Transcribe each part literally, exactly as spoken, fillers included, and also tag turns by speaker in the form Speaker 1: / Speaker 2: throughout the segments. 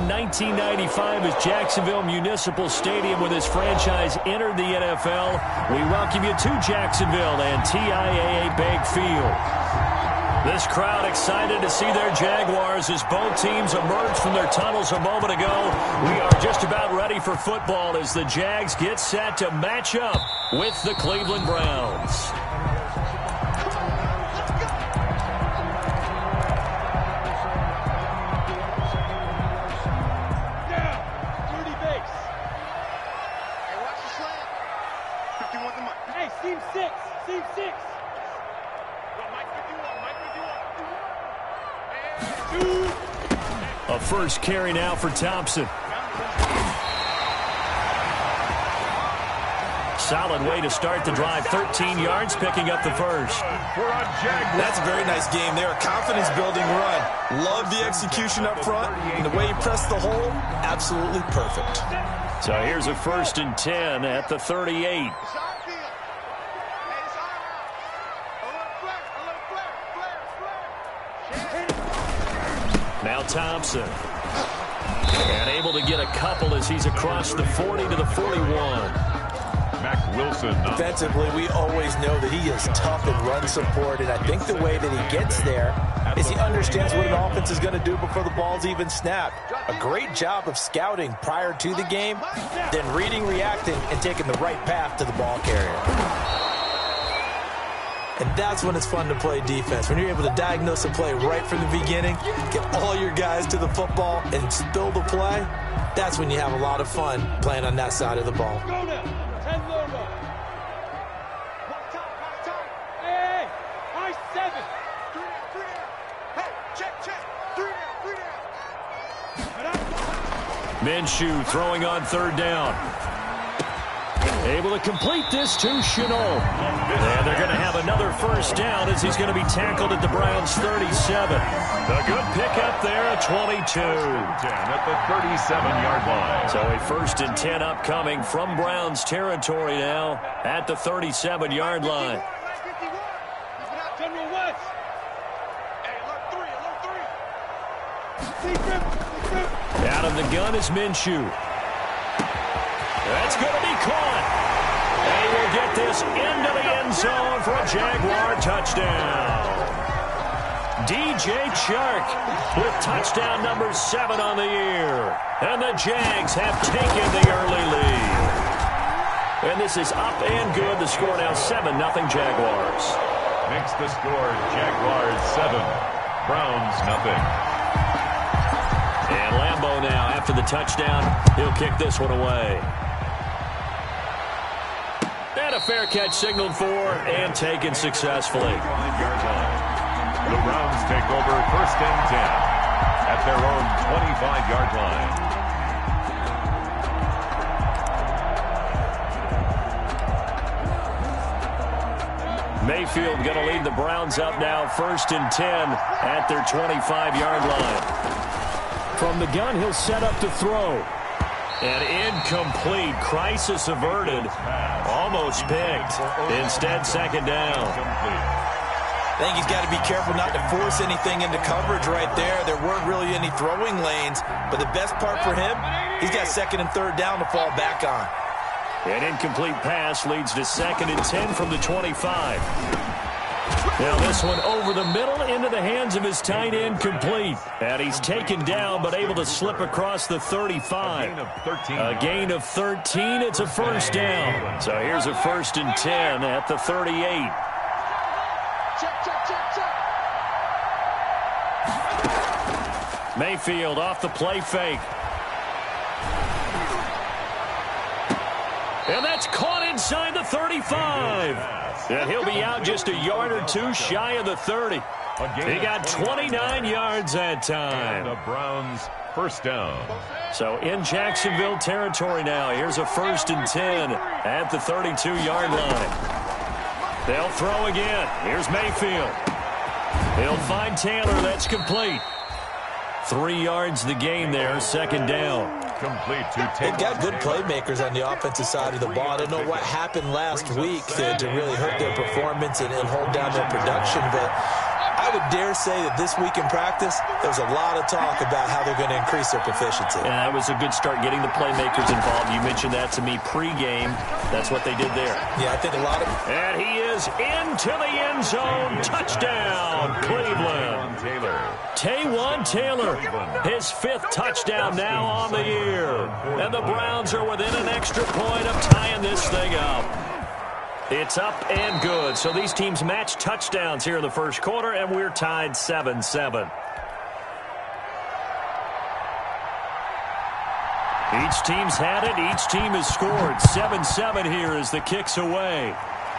Speaker 1: nineteen ninety-five as Jacksonville Municipal Stadium when this franchise entered the N F L. We welcome you to Jacksonville and T I A A Bank Field. This crowd excited to see their Jaguars as both teams emerged from their tunnels a moment ago. We are just about ready for football as the Jags get set to match up with the Cleveland Browns. A first carry now for Thompson. Solid way to start the drive. thirteen yards, picking up the first.
Speaker 2: That's a very nice game there. A confidence-building run. Love the execution up front. And the way he pressed the hole, absolutely perfect.
Speaker 1: So here's a first and ten at the thirty-eight. Now Thompson. And able to get a couple as he's across the forty to the forty-one.
Speaker 3: Mac Wilson.
Speaker 2: Defensively, we always know that he is tough in run support, and I think the way that he gets there is he understands what an offense is going to do before the ball's even snapped. A great job of scouting prior to the game, then reading, reacting, and taking the right path to the ball carrier. And that's when it's fun to play defense. When you're able to diagnose a play right from the beginning, get all your guys to the football, and spill the play, that's when you have a lot of fun playing on that side of the ball.
Speaker 1: Minshew throwing on third down. Able to complete this to Shenault. And they're going to have another first down as he's going to be tackled at the Browns' thirty-seven. A good pickup there at twenty-two.
Speaker 3: At the thirty-seven-yard line.
Speaker 1: So a first and ten upcoming from Browns territory now at the thirty-seven-yard line. Out of the gun is Minshew. That's going to be caught. They will get this into the end zone for a Jaguar touchdown. D J Chark with touchdown number seven on the year. And the Jags have taken the early lead. And this is up and good. The score now seven nothing Jaguars.
Speaker 3: Makes the score Jaguars seven, Browns nothing.
Speaker 1: And Lambeau now, after the touchdown, he'll kick this one away. And a fair catch signaled for and taken successfully.
Speaker 3: The Browns take over first and ten at their own twenty-five-yard line.
Speaker 1: Mayfield going to lead the Browns up now first and ten at their twenty-five-yard line. From the gun, he'll set up to throw. And incomplete. Crisis averted. Almost picked. Instead, second down.
Speaker 2: I think he's got to be careful not to force anything into coverage right there. There weren't really any throwing lanes. But the best part for him, he's got second and third down to fall back on.
Speaker 1: An incomplete pass leads to second and ten from the twenty-five. Now this one over the middle into the hands of his tight end, complete. And he's taken down but able to slip across the thirty-five. A gain of thirteen. It's a first down. So here's a first and ten at the thirty-eight. Mayfield off the play fake. And that's caught inside the thirty-five. And he'll be out just a yard or two shy of the thirty. He got twenty-nine yards that time.
Speaker 3: The Browns first down.
Speaker 1: So in Jacksonville territory now. Here's a first and ten at the thirty-two-yard line. They'll throw again. Here's Mayfield. He'll find Taylor. That's complete. Three yards the gain there, second down.
Speaker 3: Complete to
Speaker 2: They've got good playmakers on the offensive side of the ball. I don't know what happened last week to, to really hurt their performance and, and hold down their production, but I would dare say that this week in practice, there's a lot of talk about how they're going to increase their proficiency.
Speaker 1: And that was a good start, getting the playmakers involved. You mentioned that to me pregame. That's what they did there.
Speaker 2: Yeah, I think a lot of...
Speaker 1: And he is into the end zone. Touchdown, Cleveland. Taywan Taylor, his fifth touchdown now on the year. And the Browns are within an extra point of tying this thing up. It's up and good. So these teams match touchdowns here in the first quarter, and we're tied seven seven. Each team's had it. Each team has scored. seven seven here as the kick's away.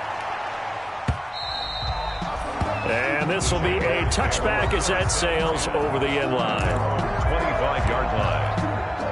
Speaker 1: And this will be a touchback as that sails over the end line.
Speaker 3: twenty-five yard line.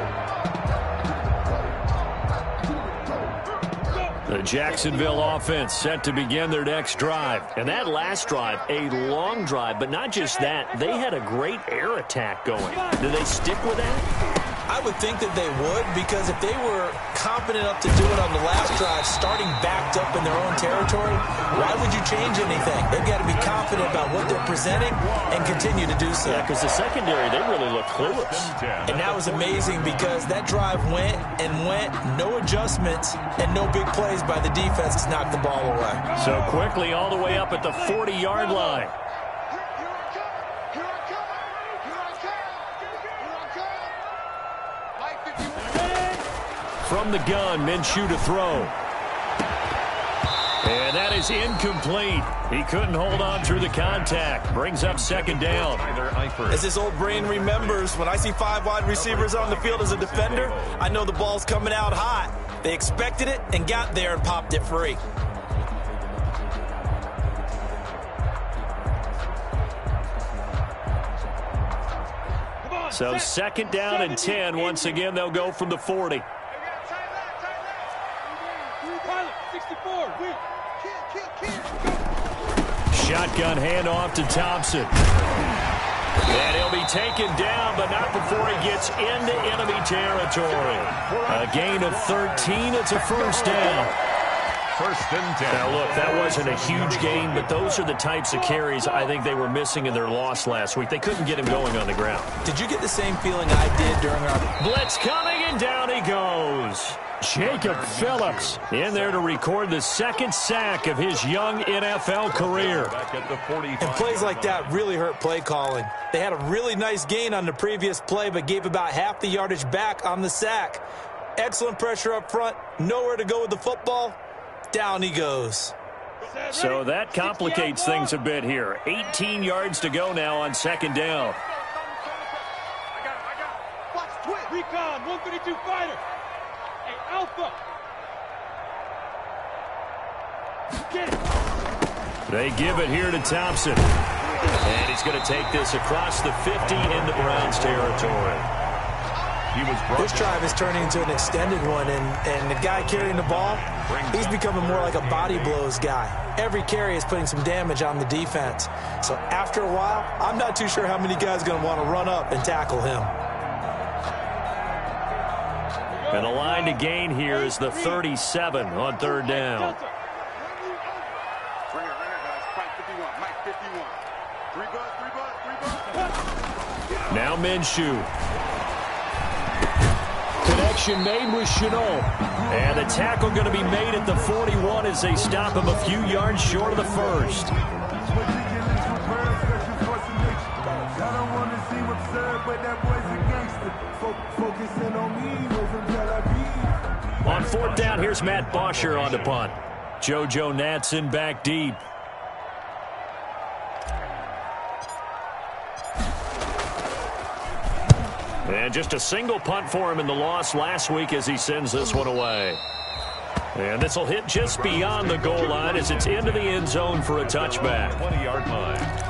Speaker 1: The Jacksonville offense set to begin their next drive. And that last drive, a long drive, but not just that. They had a great air attack going. Do they stick with that?
Speaker 2: I would think that they would, because if they were confident enough to do it on the last drive, starting backed up in their own territory, why would you change anything? They've got to be confident about what they're presenting and continue to do so.
Speaker 1: Yeah, because the secondary, they really look clueless.
Speaker 2: And that was amazing because that drive went and went, no adjustments, and no big plays by the defense to knock the ball away.
Speaker 1: So quickly all the way up at the forty-yard line. From the gun, Minshew to throw. And that is incomplete. He couldn't hold on through the contact. Brings up second down.
Speaker 2: As this old brain remembers, when I see five wide receivers on the field as a defender, I know the ball's coming out hot. They expected it and got there and popped it free.
Speaker 1: So second down and ten. Once again, they'll go from the forty. Shotgun handoff to Thompson. And he'll be taken down, but not before he gets into enemy territory. A gain of thirteen. It's a first down.
Speaker 3: First and ten.
Speaker 1: Now, look, that wasn't a huge gain, but those are the types of carries I think they were missing in their loss last week. They couldn't get him going on the ground.
Speaker 2: Did you get the same feeling I did during our...
Speaker 1: Blitz coming, and down he goes. Jacob Phillips in there to record the second sack of his young N F L career.
Speaker 2: And plays like that really hurt play calling. They had a really nice gain on the previous play, but gave about half the yardage back on the sack. Excellent pressure up front. Nowhere to go with the football. Down he goes.
Speaker 1: So that complicates things a bit here. eighteen yards to go now on second down.
Speaker 4: I got it, I got it. Watch, twit. Recon, one thirty-two fighter. Hey, Alpha. Get it.
Speaker 1: They give it here to Thompson. And he's going to take this across the fifty into Browns territory.
Speaker 3: He was
Speaker 2: this drive is turning into an extended one, and, and the guy carrying the ball, he's becoming more like a body blows guy. Every carry is putting some damage on the defense. So after a while, I'm not too sure how many guys are going to want to run up and tackle him.
Speaker 1: And the line to gain here is the thirty-seven on third down. Now Minshew. Connection made with Shenault. And the tackle going to be made at the forty-one as they stop him a few yards short of the first. On fourth down, here's Matt Bosher on the punt. JoJo Natson back deep. And just a single punt for him in the loss last week as he sends this one away. And this will hit just beyond the goal line as it's into the end zone for a touchback.
Speaker 3: twenty-yard line.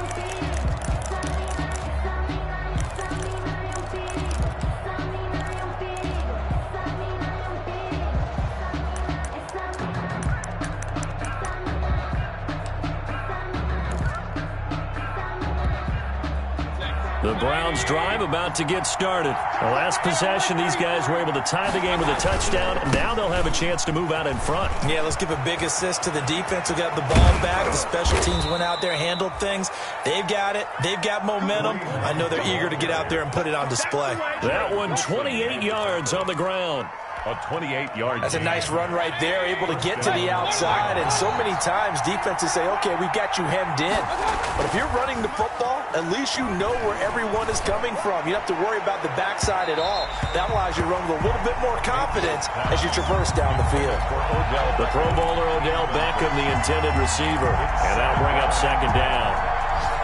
Speaker 1: The Browns drive about to get started. The last possession, these guys were able to tie the game with a touchdown. Now they'll have a chance to move out in front.
Speaker 2: Yeah, let's give a big assist to the defense who got the ball back. The special teams went out there, handled things. They've got it. They've got momentum. I know they're eager to get out there and put it on display.
Speaker 1: That one, twenty-eight yards on the ground.
Speaker 3: A twenty-eight yard.
Speaker 2: That's a nice run right there, able to get to the outside. And so many times defenses say, okay, we've got you hemmed in. But if you're running the football, at least you know where everyone is coming from. You don't have to worry about the backside at all. That allows you to run with a little bit more confidence as you traverse down the field.
Speaker 1: The Pro Bowler Odell Beckham, the intended receiver. And that'll bring up second down.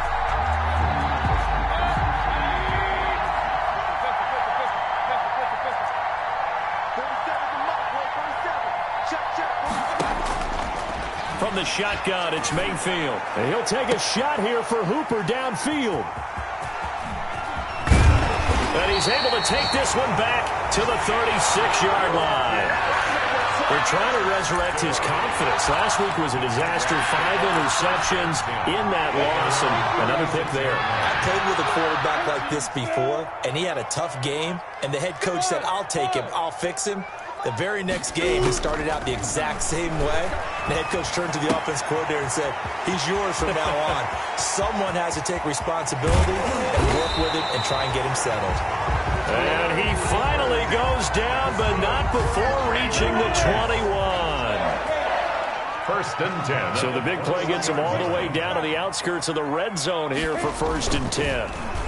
Speaker 1: From the shotgun, it's Mayfield. And he'll take a shot here for Hooper downfield. And he's able to take this one back to the thirty-six yard line. They're trying to resurrect his confidence. Last week was a disaster. Five interceptions in that loss, and another pick there.
Speaker 2: I played with a quarterback like this before, and he had a tough game, and the head coach said, I'll take him, I'll fix him. The very next game, he started out the exact same way. The head coach turned to the offense coordinator and said, he's yours from now on. Someone has to take responsibility and work with him and try and get him settled.
Speaker 1: And he finally goes down, but not before reaching the twenty-one.
Speaker 3: First and ten.
Speaker 1: So the big play gets him all the way down to the outskirts of the red zone here for first and ten.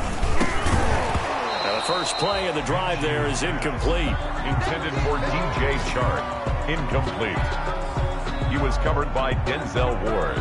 Speaker 1: Now the first play of the drive there is incomplete.
Speaker 3: Intended for D J Chark. Incomplete. He was covered by Denzel Ward.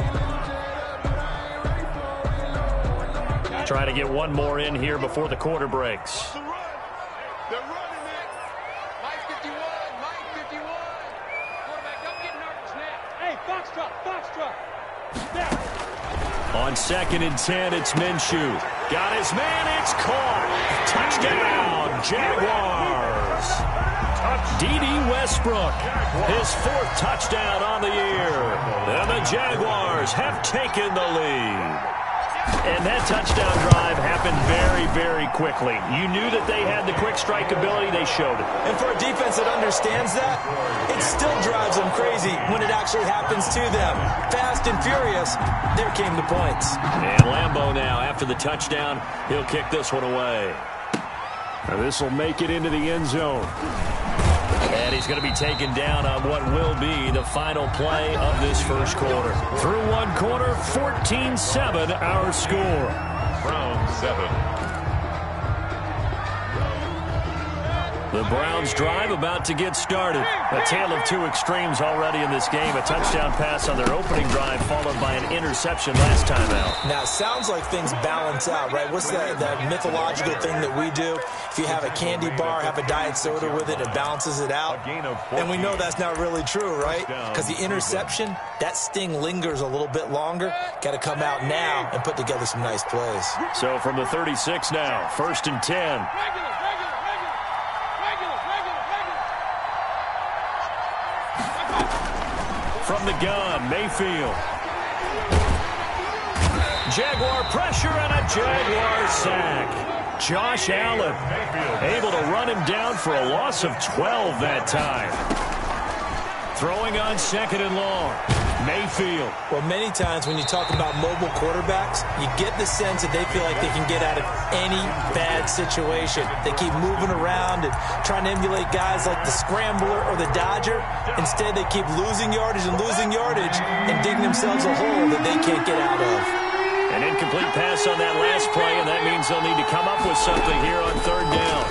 Speaker 1: Trying to get one more in here before the quarter breaks.
Speaker 4: They're running it. Mike fifty-one, Mike fifty-one. Quarterback, don't get nervous now. Hey, Foxtrot, Foxtrot. Snap.
Speaker 1: On second and ten, it's Minshew. Got his man, it's caught. Touchdown, Jaguars. D D Westbrook, his fourth touchdown on the year. And the Jaguars have taken the lead. And that touchdown drive happened very, very quickly. You knew that they had the quick strike ability. They showed it.
Speaker 2: And for a defense that understands that, it still drives them crazy when it actually happens to them. Fast and furious, there came the points.
Speaker 1: And Lambeau now, after the touchdown, he'll kick this one away. Now this will make it into the end zone. And he's going to be taken down on what will be the final play of this first quarter. Through one quarter, fourteen seven our score.
Speaker 3: Browns seven.
Speaker 1: The Browns drive about to get started. A tale of two extremes already in this game. A touchdown pass on their opening drive followed by an interception last time out.
Speaker 2: Now, it sounds like things balance out, right? What's that, that mythological thing that we do? If you have a candy bar, have a diet soda with it, it balances it out. And we know that's not really true, right? Because the interception, that sting lingers a little bit longer. Got to come out now and put together some nice plays.
Speaker 1: So from the thirty-six now, first and ten.
Speaker 4: Regular, regular, regular. Regular, regular, regular.
Speaker 1: From the gun, Mayfield. Jaguar pressure and a Jaguar sack. Josh Allen able to run him down for a loss of twelve that time. Throwing on second and long. Mayfield.
Speaker 2: Well, many times when you talk about mobile quarterbacks, you get the sense that they feel like they can get out of any bad situation. They keep moving around and trying to emulate guys like the Scrambler or the Dodger. Instead, they keep losing yardage and losing yardage and digging themselves a hole that they can't get out of.
Speaker 1: An incomplete pass on that last play, and that means they'll need to come up with something here on third down.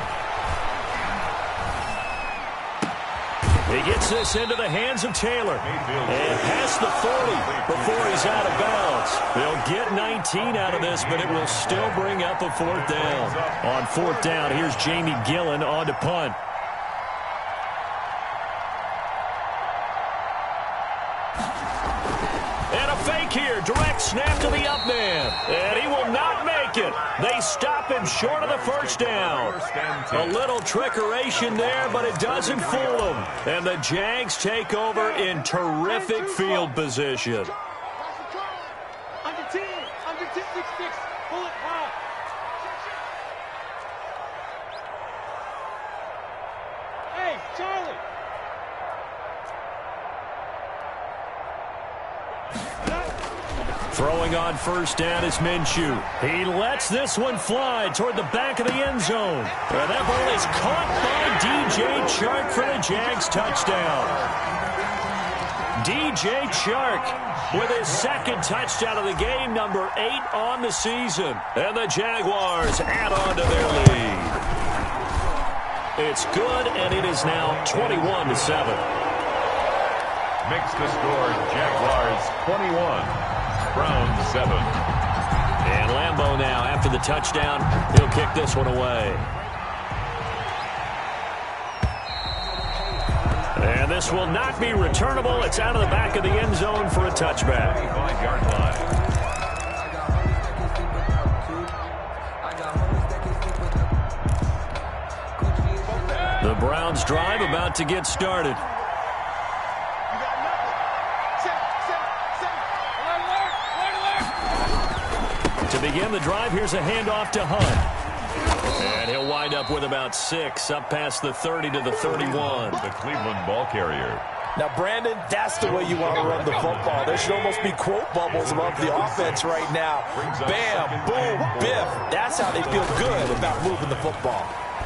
Speaker 1: He gets this into the hands of Taylor. And past the forty before he's out of bounds. They'll get nineteen out of this, but it will still bring up a fourth down. On fourth down, here's Jamie Gillen on to punt. And a fake here. Direct snap to the up man. And he will not make it. They stop him short of the first down. A little trickeration there, but it doesn't fool them. And the Jags take over in terrific field position.
Speaker 4: Under ten, under ten, six, six. Pull it high.
Speaker 1: Throwing on first down is Minshew. He lets this one fly toward the back of the end zone. And that ball is caught by D J Chark for the Jags touchdown. D J Chark with his second touchdown of the game, number eight on the season. And the Jaguars add on to their lead. It's good, and it is now twenty-one to seven.
Speaker 3: Makes the score Jaguars twenty-one, Browns seven.
Speaker 1: And Lambeau now, after the touchdown, he'll kick this one away. And this will not be returnable. It's out of the back of the end zone for a touchback.
Speaker 3: twenty-five-yard line.
Speaker 1: The Browns drive about to get started. To begin the drive, here's a handoff to Hunt. And he'll wind up with about six, up past the thirty to the thirty-one.
Speaker 3: The Cleveland ball carrier.
Speaker 2: Now, Brandon, that's the way you want to run the football. There should almost be quote bubbles above the offense right now. Bam, boom, biff. That's how they feel good about moving the football.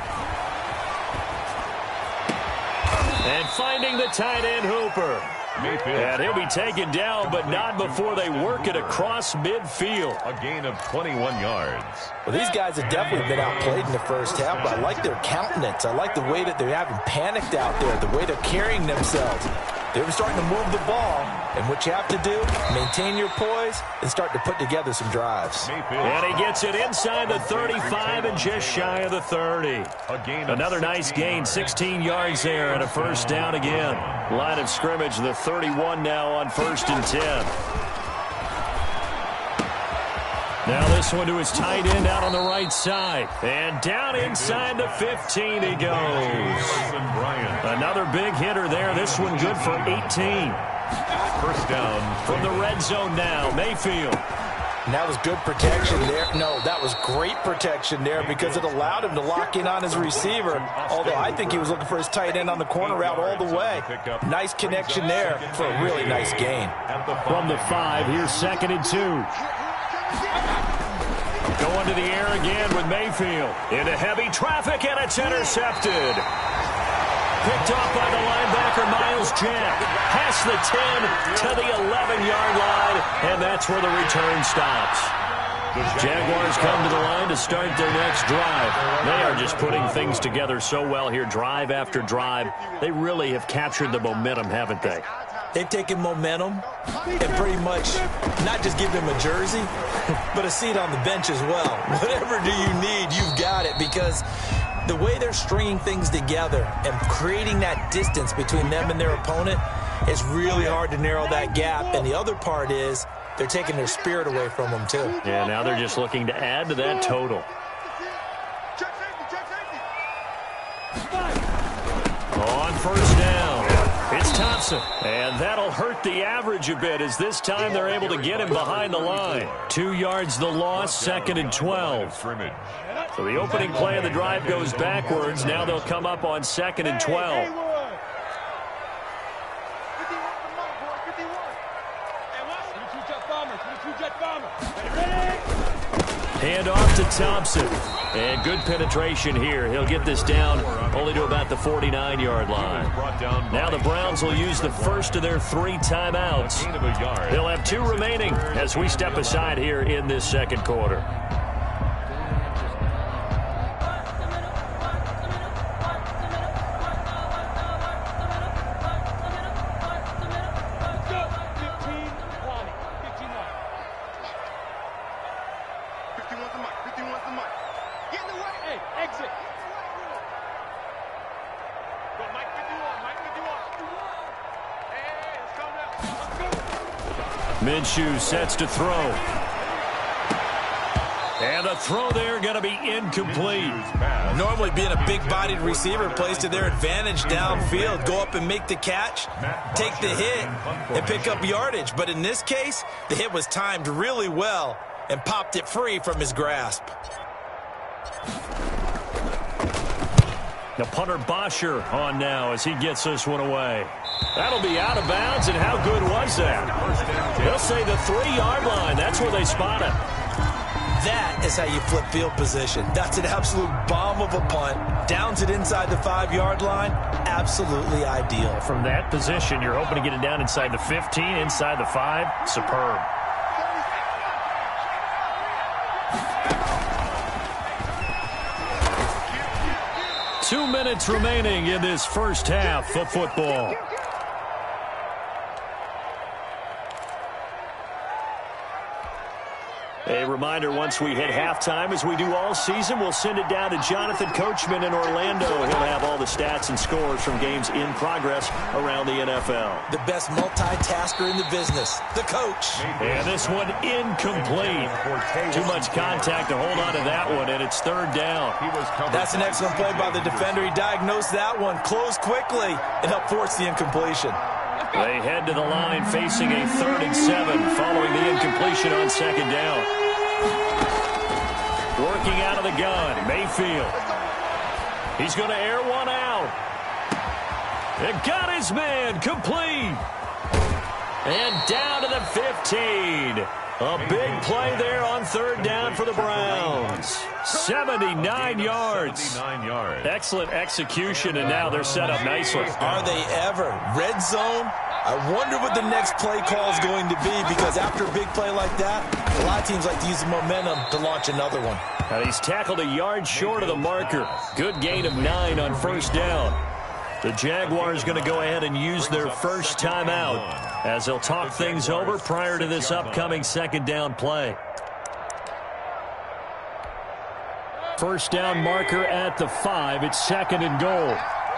Speaker 1: And finding the tight end, Hooper.
Speaker 3: Mayfield.
Speaker 1: And he'll be taken down, but not before they work it across midfield.
Speaker 3: A gain of twenty-one yards.
Speaker 2: Well, these guys have definitely been outplayed in the first half, but I like their countenance. I like the way that they're having panicked out there, the way they're carrying themselves. They're starting to move the ball, and what you have to do, maintain your poise and start to put together some drives.
Speaker 1: And he gets it inside the thirty-five and just shy of the thirty. Another nice gain, sixteen yards there and a first down again. Line of scrimmage, the thirty-one now on first and ten. Now this one to his tight end out on the right side. And down inside the fifteen he goes. Another big hitter there. This one good for eighteen.
Speaker 3: First down
Speaker 1: from the red zone now. Mayfield.
Speaker 2: And that was good protection there. No, that was great protection there because it allowed him to lock in on his receiver. Although I think he was looking for his tight end on the corner route all the way. Nice connection there for a really nice gain.
Speaker 1: From the five, here's second and two. Going to the air again with Mayfield. Into heavy traffic, and it's intercepted. Picked off by the linebacker, Miles Jack. Past the ten to the eleven-yard line, and that's where the return stops. Jaguars come to the line to start their next drive. They are just putting things together so well here, drive after drive. They really have captured the momentum, haven't they?
Speaker 2: They've taken momentum and pretty much not just give them a jersey, but a seat on the bench as well. Whatever do you need, you've got it, because the way they're stringing things together and creating that distance between them and their opponent is really hard to narrow that gap. And the other part is they're taking their spirit away from them, too.
Speaker 1: Yeah, now they're just looking to add to that total. On first down, it's Thompson. And that'll hurt the average a bit as this time they're able to get him behind the line. Two yards the loss, second and twelve. So the opening play of the drive goes backwards. Now they'll come up on second and twelve. Hand off to Thompson. And good penetration here. He'll get this down only to about the forty-nine-yard line. Now the Browns will use the first of their three timeouts. They'll have two remaining as we step aside here in this second quarter. Minshew sets to throw. And the throw there going to be incomplete.
Speaker 2: Normally being a big-bodied receiver plays to their advantage downfield. Go up and make the catch, take the hit, and pick up yardage. But in this case, the hit was timed really well and popped it free from his grasp.
Speaker 1: The punter Bosher on now as he gets this one away. That'll be out of bounds, and how good was that? They'll say the three-yard line. That's where they spot it.
Speaker 2: That is how you flip field position. That's an absolute bomb of a punt. Downs it inside the five-yard line. Absolutely ideal.
Speaker 1: From that position, you're hoping to get it down inside the fifteen, inside the five. Superb. Two minutes remaining in this first half of football. A reminder, once we hit halftime, as we do all season, we'll send it down to Jonathan Coachman in Orlando. He'll have all the stats and scores from games in progress around the N F L.
Speaker 2: The best multitasker in the business, the coach.
Speaker 1: And this one incomplete. Too much contact to hold on to that one, and it's third down.
Speaker 2: That's an excellent play by the defender. He diagnosed that one, closed quickly, and helped force the incompletion.
Speaker 1: They head to the line facing a third and seven following the incompletion on second down. Working out of the gun, Mayfield. He's going to air one out. And got his man complete. And down to the fifteen. A big play there on third down for the Browns. seventy-nine yards.
Speaker 3: seventy-nine yards.
Speaker 1: Excellent execution, and now they're set up nicely.
Speaker 2: Are they ever? Red zone? I wonder what the next play call is going to be, because after a big play like that, a lot of teams like to use the momentum to launch another one.
Speaker 1: And he's tackled a yard short of the marker. Good gain of nine on first down. The Jaguars going to go ahead and use their first timeout as they'll talk things over prior to this upcoming second down play. First down marker at the five. It's second and goal.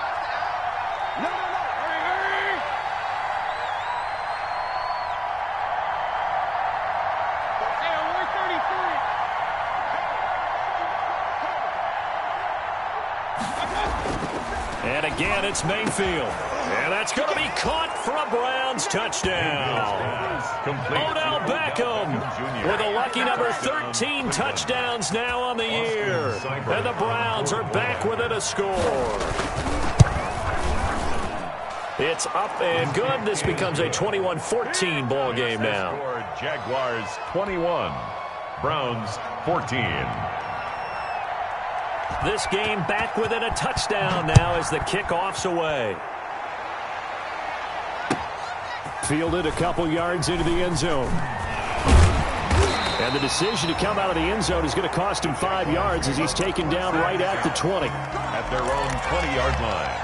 Speaker 1: And again, it's Mayfield. And that's going to be caught for a Browns touchdown. Odell Beckham with a lucky number thirteen touchdowns now on the year. And the Browns are back within a score. It's up and good. This becomes a twenty-one fourteen ball game now.
Speaker 3: Jaguars twenty-one, Browns fourteen.
Speaker 1: This game back within a touchdown now as the kickoff's away. Fielded a couple yards into the end zone. And the decision to come out of the end zone is going to cost him five yards as he's taken down right at the twenty.
Speaker 3: At their own twenty-yard line.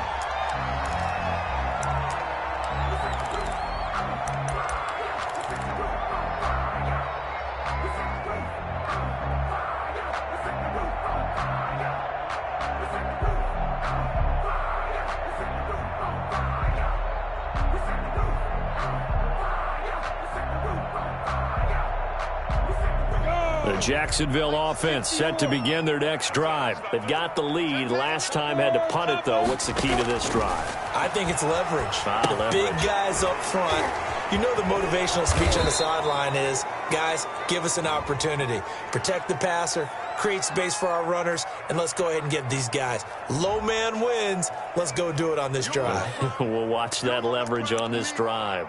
Speaker 1: Jacksonville offense set to begin their next drive. They've got the lead. Last time had to punt it, though. What's the key to this drive?
Speaker 2: I think it's leverage.
Speaker 1: Ah,
Speaker 2: the
Speaker 1: leverage.
Speaker 2: Big guys up front. You know the motivational speech on the sideline is, guys, give us an opportunity. Protect the passer, create space for our runners, and let's go ahead and get these guys. Low man wins. Let's go do it on this drive.
Speaker 1: We'll watch that leverage on this drive.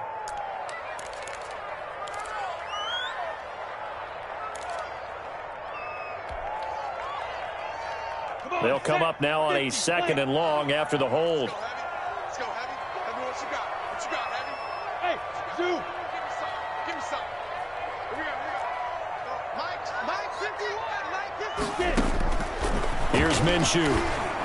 Speaker 1: They'll come up now on a second and long after the hold.
Speaker 4: Let's go, Heavy. Tell me what you got. What you got, Heavy? Hey, Zoo. Give me something. Give me something. Here we go, here we go. Mike, Mike fifty-one. Mike fifty-one.
Speaker 1: Here's Minshew.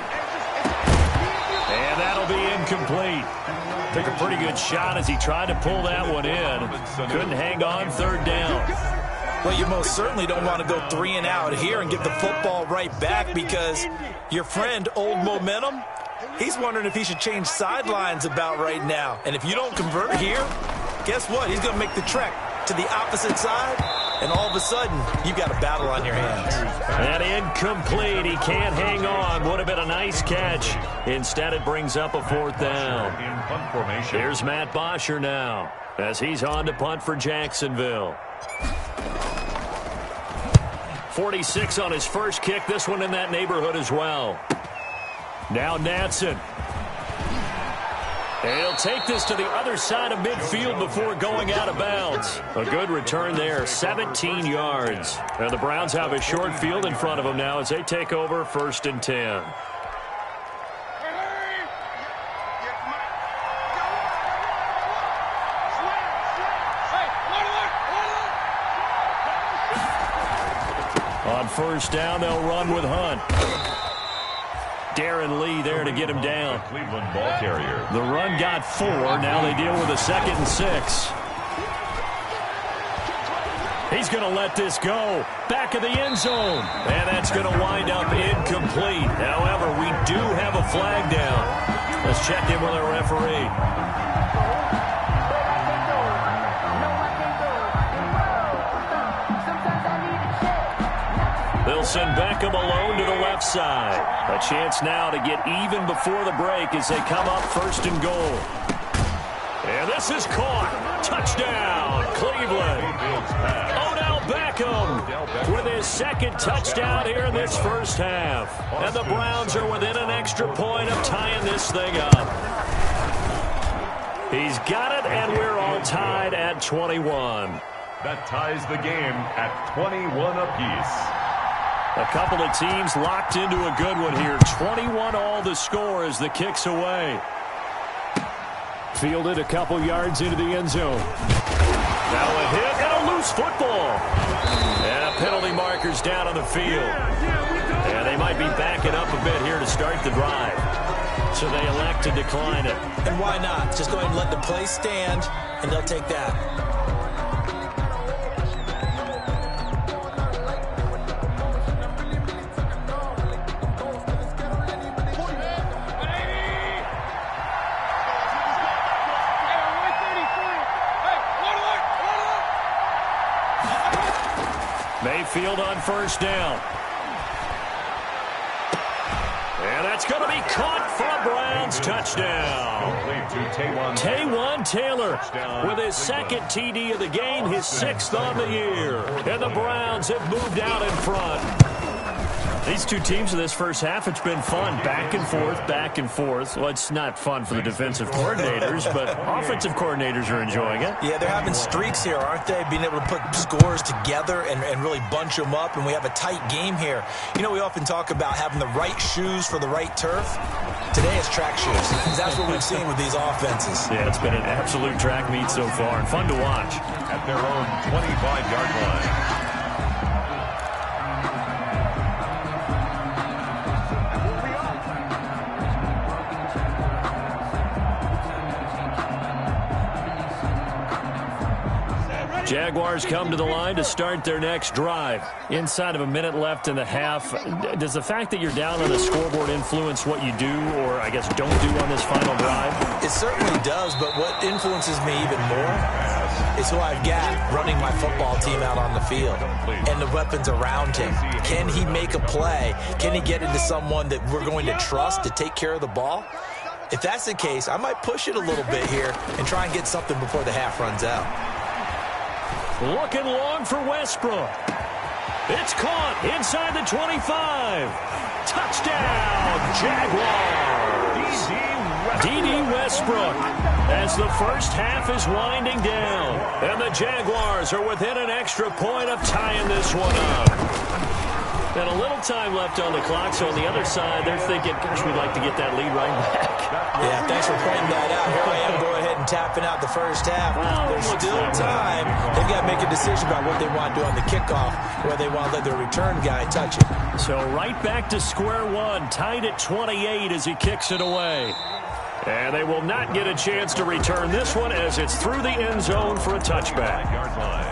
Speaker 1: And that'll be incomplete. Took a pretty good shot as he tried to pull that one in. Couldn't hang on third down.
Speaker 2: Well, you most certainly don't want to go three and out here and give the football right back, because your friend, Old Momentum, he's wondering if he should change sidelines about right now. And if you don't convert here, guess what? He's going to make the trek to the opposite side, and all of a sudden, you've got a battle on your hands.
Speaker 1: And incomplete. He can't hang on. Would have been a nice catch. Instead, it brings up a fourth down.
Speaker 3: In punt formation.
Speaker 1: Here's Matt Bosher now as he's on to punt for Jacksonville. forty-six on his first kick. This one in that neighborhood as well. Now Natson. And he'll take this to the other side of midfield before going out of bounds. A good return there, seventeen yards. And the Browns have a short field in front of them now as they take over first and ten. On first down, they'll run with Hunt. Darren Lee there to get him down.
Speaker 3: Cleveland ball carrier.
Speaker 1: The run got four. Now they deal with a second and six. He's going to let this go. Back of the end zone. And that's going to wind up incomplete. However, we do have a flag down. Let's check in with our referee. They'll send Beckham alone to the left side. A chance now to get even before the break as they come up first and goal. And this is caught. Touchdown, Cleveland. Odell Beckham with his second touchdown here in this first half. And the Browns are within an extra point of tying this thing up. He's got it, and we're all tied at twenty-one.
Speaker 3: That ties the game at twenty-one apiece.
Speaker 1: A couple of teams locked into a good one here. twenty-one all the score as the kick's away. Fielded a couple yards into the end zone. Now a hit and a loose football. And a penalty marker's down on the field. And they might be backing up a bit here to start the drive. So they elect to decline it.
Speaker 2: And why not? Just go ahead and let the play stand, and they'll take that.
Speaker 1: Mayfield on first down. And that's going to be caught for a Browns touchdown. Taywan Taylor with his second T D of the game, his sixth on the year. And the Browns have moved out in front. These two teams in this first half, it's been fun. Back and forth, back and forth. Well, it's not fun for the defensive coordinators, but offensive coordinators are enjoying it.
Speaker 2: Yeah, they're having streaks here, aren't they? Being able to put scores together and, and really bunch them up, and we have a tight game here. You know, we often talk about having the right shoes for the right turf. Today it's track shoes, because that's what we've seen with these offenses.
Speaker 1: Yeah, it's been an absolute track meet so far, and fun to watch.
Speaker 3: At their own twenty-five yard line.
Speaker 1: Jaguars come to the line to start their next drive. Inside of a minute left in the half. Does the fact that you're down on the scoreboard influence what you do, or I guess don't do on this final drive?
Speaker 2: It certainly does, but what influences me even more is who I've got running my football team out on the field and the weapons around him. Can he make a play? Can he get into someone that we're going to trust to take care of the ball? If that's the case, I might push it a little bit here and try and get something before the half runs out.
Speaker 1: Looking long for Westbrook. It's caught inside the twenty-five. Touchdown, Jaguars. D D Westbrook as the first half is winding down. And the Jaguars are within an extra point of tying this one up. And a little time left on the clock, so on the other side, they're thinking, gosh, we'd like to get that lead right back.
Speaker 2: Yeah, thanks for pointing that out. Here I am going ahead and tapping out the first half.
Speaker 1: Well,
Speaker 2: There's still time. They've got to make a decision about what they want to do on the kickoff, whether they want to let their return guy touch it.
Speaker 1: So right back to square one, tied at twenty-eight as he kicks it away. And they will not get a chance to return this one as it's through the end zone for a touchback.
Speaker 3: Yard line.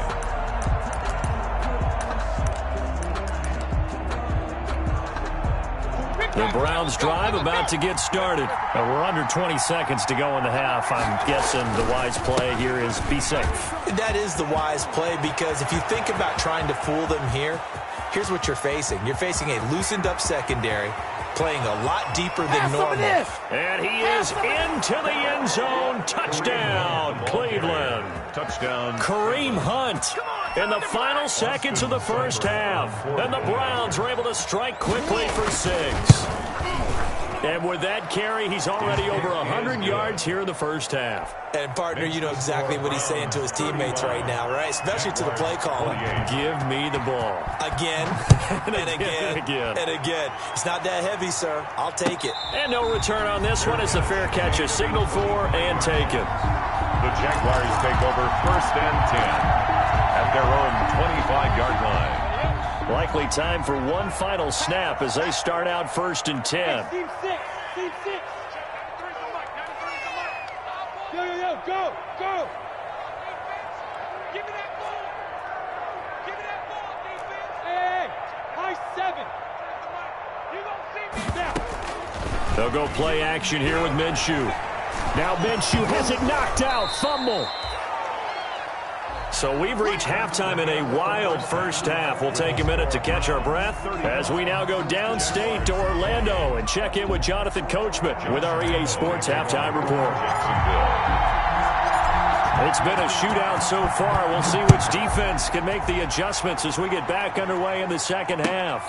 Speaker 1: The Browns drive about to get started. Uh, we're under twenty seconds to go in the half. I'm guessing the wise play here is be safe.
Speaker 2: That is the wise play, because if you think about trying to fool them here, here's what you're facing. You're facing a loosened up secondary, playing a lot deeper than normal.
Speaker 1: And he is into the end zone. Touchdown, Cleveland.
Speaker 3: Touchdown.
Speaker 1: Kareem Hunt in the final seconds of the first half. And the Browns are able to strike quickly for six. And with that carry, he's already over one hundred yards here in the first half.
Speaker 2: And, partner, you know exactly what he's saying to his teammates right now, right? Especially to the play caller.
Speaker 1: Give me the ball.
Speaker 2: Again, and, and again,
Speaker 1: again,
Speaker 2: and again. It's not that heavy, sir. I'll take it.
Speaker 1: And no return on this one. It's a fair catch, a signal for, and taken.
Speaker 3: The Jaguars take over first and ten at their own twenty-five-yard line.
Speaker 1: Likely time for one final snap as they start out first and ten.
Speaker 4: Team six. Team six. Yo, yo, yo, go, go. Give me that ball. Give me that ball, defense. Hey, hey, high seven. You gonna see me now.
Speaker 1: They'll go play action here with Minshew. Now Minshew has it knocked out. Fumble. So we've reached halftime in a wild first half. We'll take a minute to catch our breath as we now go downstate to Orlando and check in with Jonathan Coachman with our E A Sports Halftime Report. It's been a shootout so far. We'll see which defense can make the adjustments as we get back underway in the second half.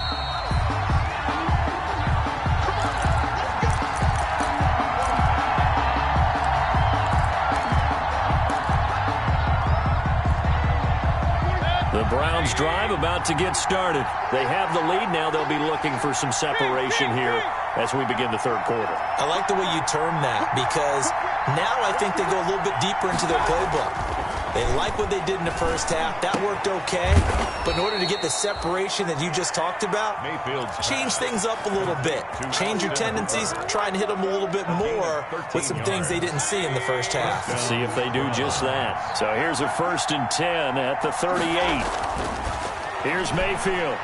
Speaker 1: The Browns drive about to get started. They have the lead. Now they'll be looking for some separation here as we begin the third quarter.
Speaker 2: I like the way you term that because now I think they go a little bit deeper into their playbook. They like what they did in the first half. That worked okay. But in order to get the separation that you just talked about, change things up a little bit. Change your tendencies. Try and hit them a little bit more with some things they didn't see in the first half.
Speaker 1: See if they do just that. So here's a first and ten at the thirty-eight. Here's Mayfield.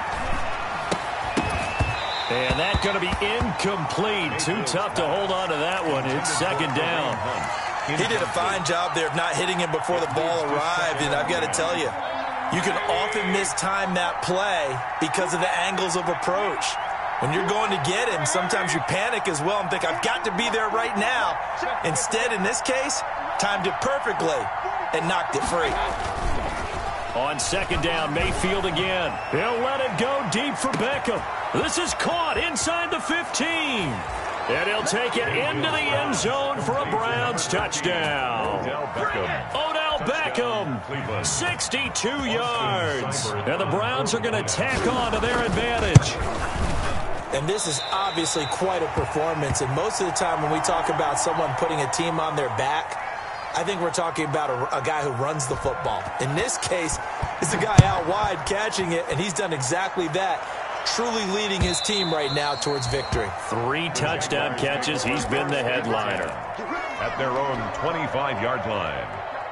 Speaker 1: And that's going to be incomplete. Too tough to hold on to that one. It's second down.
Speaker 2: He did a fine job there of not hitting him before the ball arrived, and I've got to tell you, you can often mistime that play because of the angles of approach. When you're going to get him, sometimes you panic as well and think, I've got to be there right now. Instead, in this case, timed it perfectly and knocked it free.
Speaker 1: On second down, Mayfield again. He'll let it go deep for Beckham. This is caught inside the fifteen. And he'll take it into the end zone for a Browns touchdown.
Speaker 3: Odell Beckham.
Speaker 1: Odell Beckham, sixty-two yards. And the Browns are going to tack on to their advantage.
Speaker 2: And this is obviously quite a performance. And most of the time when we talk about someone putting a team on their back, I think we're talking about a, a guy who runs the football. In this case, it's a guy out wide catching it, and he's done exactly that. Truly leading his team right now towards victory.
Speaker 1: Three touchdown catches. He's been the headliner.
Speaker 3: At their own twenty-five-yard line.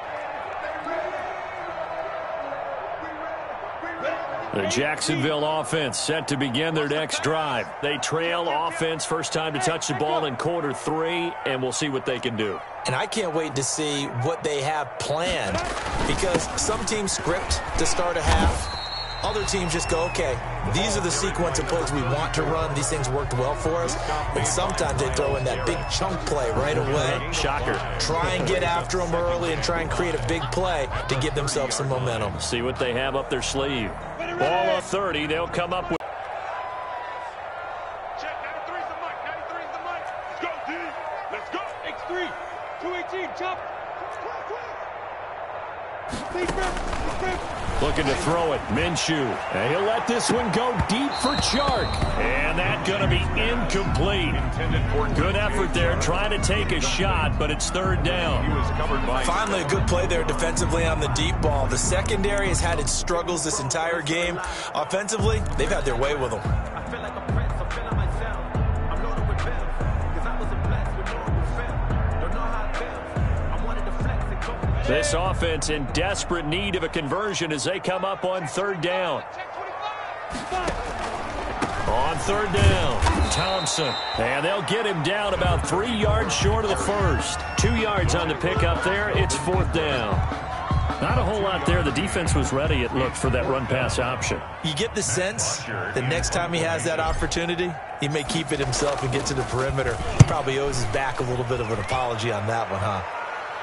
Speaker 1: The Jacksonville offense set to begin their next drive. They trail offense, first time to touch the ball in quarter three, and we'll see what they can do.
Speaker 2: And I can't wait to see what they have planned because some teams script to start a half. Other teams just go, okay, these are the sequence of plays we want to run. These things worked well for us. And sometimes they throw in that big chunk play right away.
Speaker 1: Shocker.
Speaker 2: Try and get after them early and try and create a big play to give themselves some momentum.
Speaker 1: See what they have up their sleeve. Ball of thirty, they'll come up with.
Speaker 4: Check, ninety-three's the mic, ninety-three's the mic. Let's go, D. Let's go. X three, two eighteen, chop.
Speaker 1: Looking to throw it, Minshew. And he'll let this one go deep for Chark. And that's going to be incomplete. Good effort there, trying to take a shot, but it's third down.
Speaker 3: He was covered by
Speaker 2: Finally, a good play there defensively on the deep ball. The secondary has had its struggles this entire game. Offensively, they've had their way with them.
Speaker 5: I feel like a prince, I'm feeling myself. I'm loaded with bills, cause I wasn't blessed with no good film. Don't know how it feels. I wanted to flex and go.
Speaker 1: This offense in desperate need of a conversion as they come up on third down. On third down, Thompson. And they'll get him down about three yards short of the first. Two yards on the pickup there. It's fourth down. Not a whole lot there. The defense was ready, it looked, for that run-pass option.
Speaker 2: You get the sense that next time he has that opportunity, he may keep it himself and get to the perimeter. Probably owes his back a little bit of an apology on that one, huh?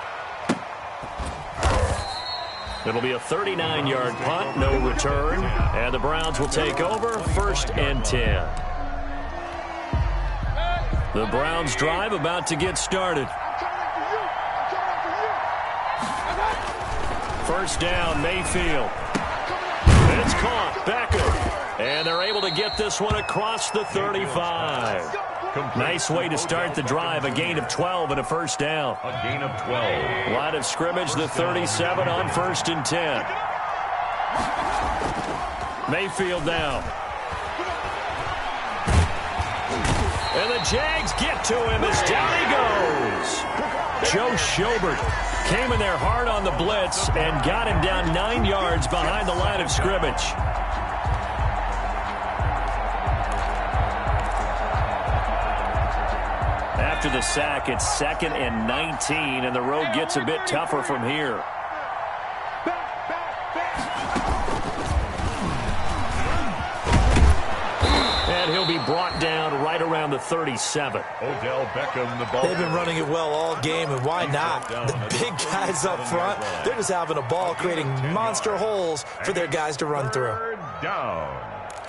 Speaker 1: It'll be a thirty-nine-yard punt, no return. And the Browns will take over first and ten. The Browns drive about to get started. First down, Mayfield. It's caught. Beckham. And they're able to get this one across the thirty-five. Nice way to start the drive. A gain of twelve and a first down.
Speaker 3: A gain of twelve.
Speaker 1: Line of scrimmage, the thirty-seven on first and ten. Mayfield now. And the Jags get to him as down he goes. Joe Schobert came in there hard on the blitz and got him down nine yards behind the line of scrimmage. After the sack, it's second and nineteen, and the road gets a bit tougher from here. And he'll be brought down right around the thirty-seven.
Speaker 3: Odell Beckham, the ball.
Speaker 2: They've been running it well all game, and why not? The big guys up front, they're just having a ball, creating monster holes for their guys to run through.
Speaker 3: Third down.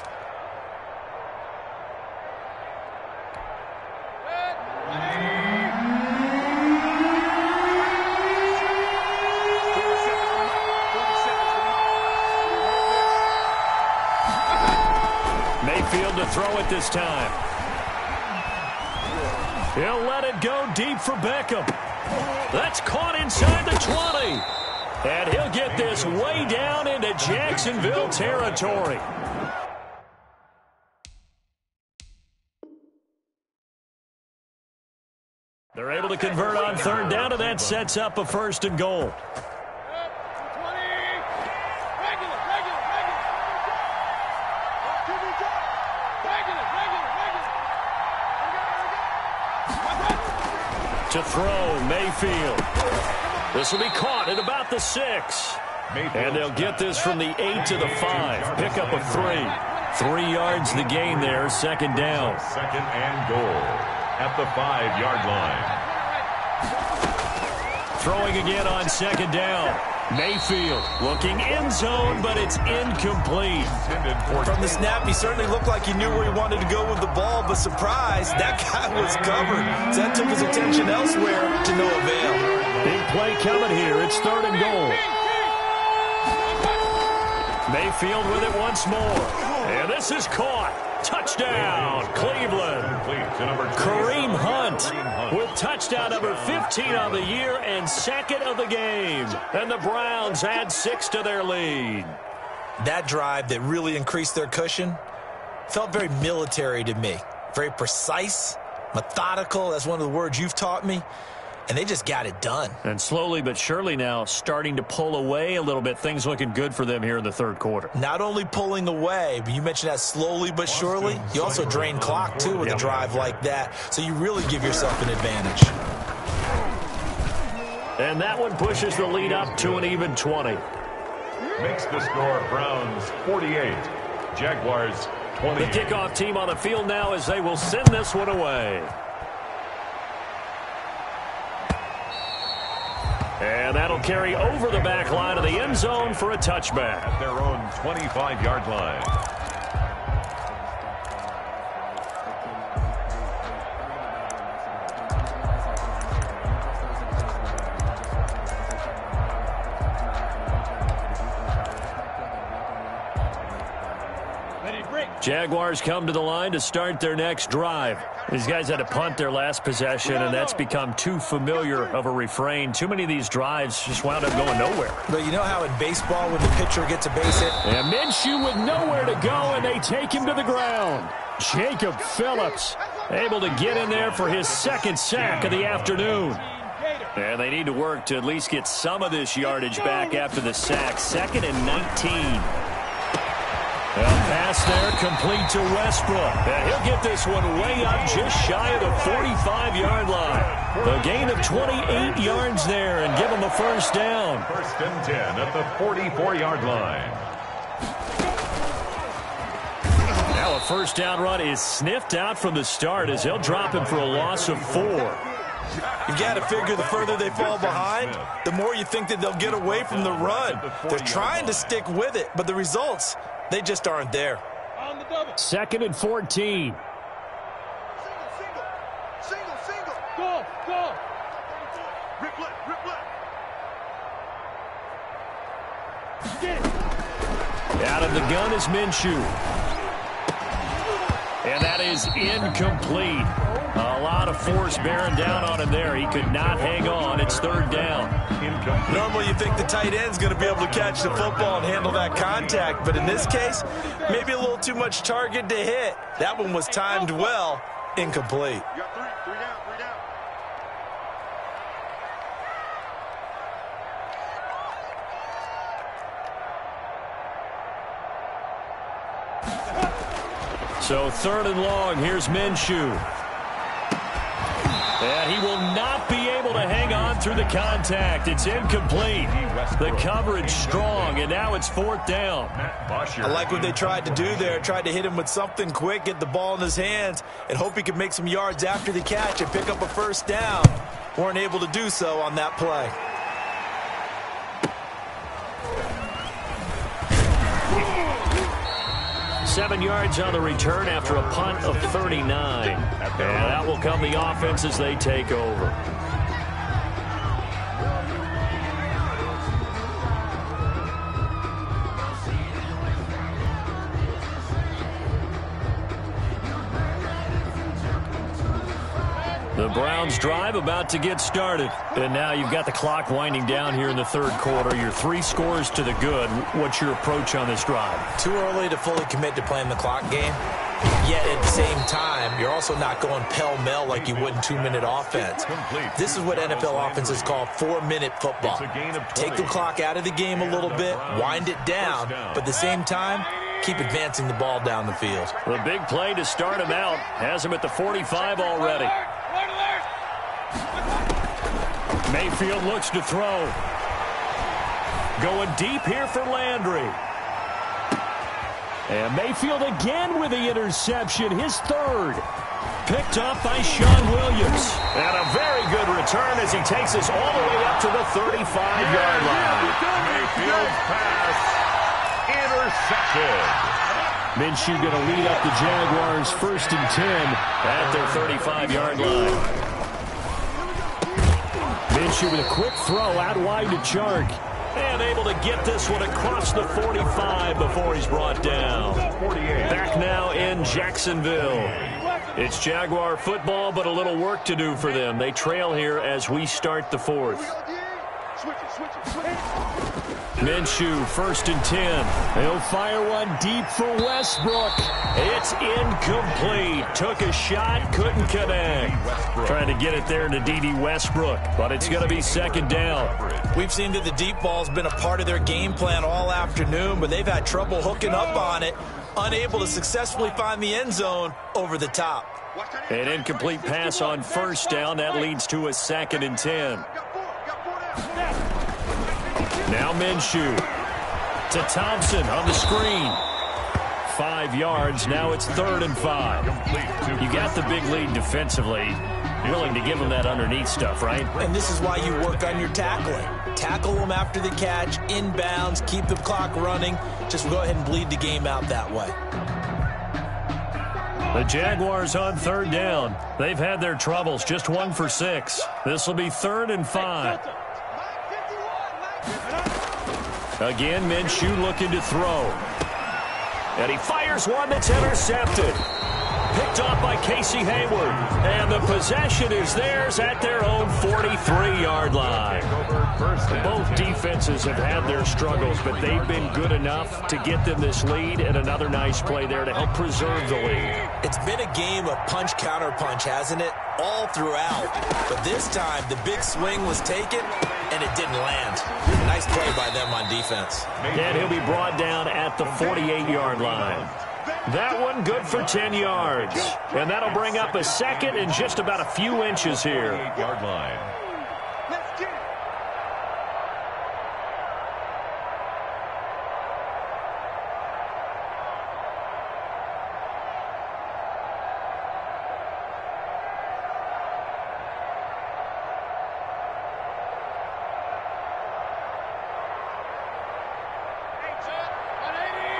Speaker 1: Mayfield to throw it this time. He'll let it go deep for Beckham. That's caught inside the twenty. And he'll get this way down into Jacksonville territory. They're able to convert on third down, and that sets up a first and goal. To throw, Mayfield. This will be caught at about the six. And they'll get this from the eight to the five. Pick up a three. Three yards the gain there, second down.
Speaker 3: Second and goal at the five-yard line.
Speaker 1: Throwing again on second down. Mayfield looking end zone, but it's incomplete.
Speaker 2: From the snap, he certainly looked like he knew where he wanted to go with the ball, but surprise, that guy was covered. So that took his attention elsewhere to no avail.
Speaker 1: Big play coming here. It's third and goal. Mayfield with it once more. And this is caught. Touchdown, Cleveland. Kareem Hunt with touchdown number fifteen on the year and second of the game. And the Browns add six to their lead.
Speaker 2: That drive that really increased their cushion felt very military to me. Very precise, methodical. That's one of the words you've taught me. And they just got it done.
Speaker 1: And slowly but surely now starting to pull away a little bit. Things looking good for them here in the third quarter.
Speaker 2: Not only pulling away, but you mentioned that slowly but surely. You also drain clock, too, with a drive like that. So you really give yourself an advantage.
Speaker 1: And that one pushes the lead up to an even twenty.
Speaker 3: Makes the score Browns forty-eight. Jaguars twenty.
Speaker 1: The kickoff team on the field now as they will send this one away. And that'll carry over the back line of the end zone for a touchback.
Speaker 3: At their own twenty-five-yard line.
Speaker 1: Jaguars come to the line to start their next drive. These guys had to punt their last possession, and that's become too familiar of a refrain. Too many of these drives just wound up going nowhere.
Speaker 2: But you know how in baseball when the pitcher gets a base hit?
Speaker 1: And Minshew with nowhere to go, and they take him to the ground. Jacob Phillips able to get in there for his second sack of the afternoon. And they need to work to at least get some of this yardage back after the sack. Second and nineteen. Well, pass there, complete to Westbrook. And he'll get this one way up just shy of the forty-five-yard line. The gain of twenty-eight yards there and give him a first down.
Speaker 3: First and ten at the forty-four-yard line.
Speaker 1: Now a first down run is sniffed out from the start as they'll drop him for a loss of four.
Speaker 2: You've got to figure the further they fall behind, the more you think that they'll get away from the run. They're trying to stick with it, but the results, they just aren't there.
Speaker 1: Second and fourteen.
Speaker 4: Go, go.
Speaker 3: Rip left, rip left.
Speaker 1: Out of the gun is Minshew. And that is incomplete. A lot of force bearing down on him there. He could not hang on. It's third down.
Speaker 2: Normally you think the tight end's going to be able to catch the football and handle that contact, but in this case, maybe a little too much target to hit. That one was timed well. Incomplete.
Speaker 3: You got three, three down, three down.
Speaker 1: So third and long, here's Minshew. And he will not be able to hang on through the contact. It's incomplete. The coverage strong, and now it's fourth down.
Speaker 2: I like what they tried to do there. Tried to hit him with something quick, get the ball in his hands, and hope he could make some yards after the catch and pick up a first down. Weren't able to do so on that play.
Speaker 1: Seven yards on the return after a punt of thirty-nine. And that will come the offense as they take over. The Browns drive about to get started. And now you've got the clock winding down here in the third quarter. Your three scores to the good. What's your approach on this drive?
Speaker 2: Too early to fully commit to playing the clock game. Yet at the same time, you're also not going pell-mell like you would in two-minute offense. This is what N F L offenses call four-minute football. Take the clock out of the game a little bit, wind it down, but at the same time, keep advancing the ball down the field.
Speaker 1: The big play to start him out has him at the forty-five already. Mayfield looks to throw. Going deep here for Landry. And Mayfield again with the interception, his third. Picked up by Sean Williams. And a very good return as he takes us all the way up to the thirty-five-yard line.
Speaker 3: Mayfield's pass intercepted.
Speaker 1: Minshew going to lead up the Jaguars first and ten at their thirty-five-yard line. Minshew with a quick throw out wide to Chark. And able to get this one across the forty-five before he's brought down. Back now in Jacksonville. It's Jaguar football, but a little work to do for them. They trail here as we start the fourth. Minshew, first and ten. He'll fire one deep for Westbrook. It's incomplete. Took a shot, couldn't connect. Trying to get it there to D D Westbrook, but it's going to be second down.
Speaker 2: We've seen that the deep ball's been a part of their game plan all afternoon, but they've had trouble hooking up on it, unable to successfully find the end zone over the top.
Speaker 1: An incomplete pass on first down. That leads to a second and ten. Now Minshew to Thompson on the screen. Five yards. Now it's third and five. You got the big lead defensively. Willing to give them that underneath stuff, right?
Speaker 2: And this is why you work on your tackling. Tackle them after the catch, inbounds, keep the clock running. Just go ahead and bleed the game out that way.
Speaker 1: The Jaguars on third down. They've had their troubles, just one for six. This will be third and five. Again, Minshew looking to throw. And he fires one that's intercepted. Picked off by Casey Hayward. And the possession is theirs at their own forty-three-yard line. Both defenses have had their struggles, but they've been good enough to get them this lead, and another nice play there to help preserve the lead.
Speaker 2: It's been a game of punch-counter-punch, hasn't it? All throughout. But this time, the big swing was taken, and it didn't land. Nice play by them on defense.
Speaker 1: And he'll be brought down at the forty-eight-yard line. That one good for ten yards. And that'll bring up a second and just about a few inches here.
Speaker 3: Yard line.
Speaker 4: Let's get it.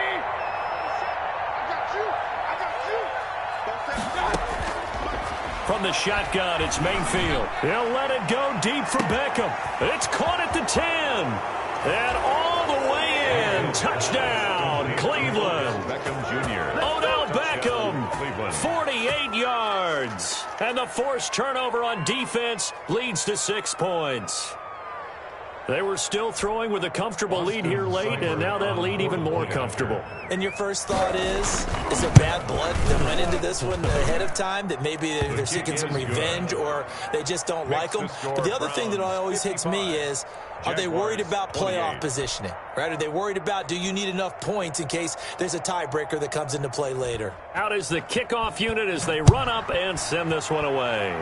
Speaker 1: From from the shotgun. It's Mayfield. He'll let it go deep for Beckham. It's caught at the ten. And all the way in. Touchdown, Cleveland.
Speaker 3: Beckham Junior
Speaker 1: Odell Beckham,
Speaker 3: Cleveland.
Speaker 1: forty-eight yards. And the forced turnover on defense leads to six points. They were still throwing with a comfortable lead here late, and now that lead even more comfortable.
Speaker 2: And your first thought is, is there bad blood that went into this one ahead of time, that maybe they're seeking some revenge or they just don't like them? But the other thing that always hits me is, are they worried about playoff positioning? Right? Are they worried about, do you need enough points in case there's a tiebreaker that comes into play later?
Speaker 1: Out is the kickoff unit as they run up and send this one away.